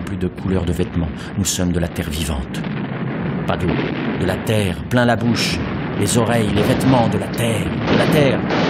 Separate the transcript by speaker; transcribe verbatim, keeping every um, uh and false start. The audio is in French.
Speaker 1: plus de couleurs de vêtements. Nous sommes de la terre vivante. Pas d'eau, de la terre, plein la bouche, les oreilles, les vêtements, de la terre, de la terre.